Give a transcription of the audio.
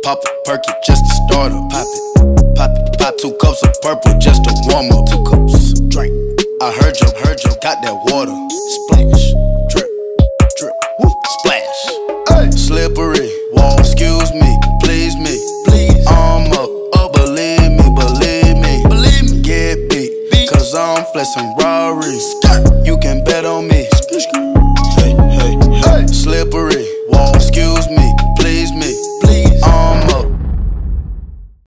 Pop a perky just to start up. Pop it, pop it, pop 2 cups of purple just to warm up. 2 cups, drink. I heard you, got that water. Splash, drip, drip, woo, splash. Ay. Slippery.